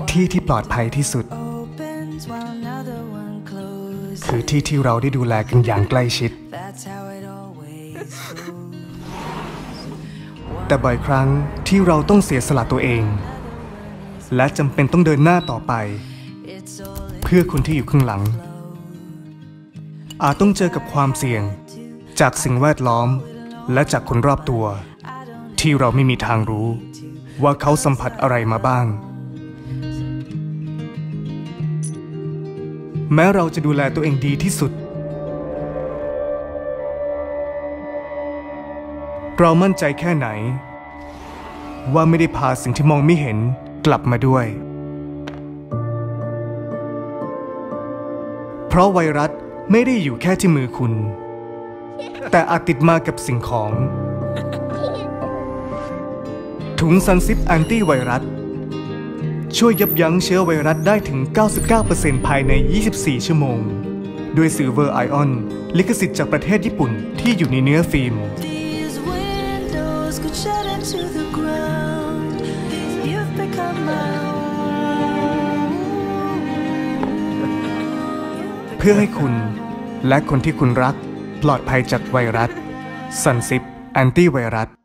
ที่ที่ปลอดภัยที่สุดคือที่ที่เราได้ดูแลกันอย่างใกล้ชิดแต่บ่อยครั้งที่เราต้องเสียสละตัวเองและจำเป็นต้องเดินหน้าต่อไปเพื่อคนที่อยู่ข้างหลังอาจต้องเจอกับความเสี่ยงจากสิ่งแวดล้อมและจากคนรอบตัวที่เราไม่มีทางรู้ว่าเขาสัมผัสอะไรมาบ้างแม้เราจะดูแลตัวเองดีที่สุดเรามั่นใจแค่ไหนว่าไม่ได้พาสิ่งที่มองไม่เห็นกลับมาด้วยเพราะไวรัสไม่ได้อยู่แค่ที่มือคุณแต่อาจติดมากับสิ่งของถุงซันซิปแอนตี้ไวรัสช่วยยับยั้งเชื้อไวรัสได้ถึง 99% ภายใน 24 ชั่วโมงด้วยซิลเวอร์ไอออนลิขสิทธิ์จากประเทศญี่ปุ่นที่อยู่ในเนื้อฟิล์มเพื่อให้คุณและคนที่คุณรักปลอดภัยจากไวรัสซันซิปแอนตี้ไวรัส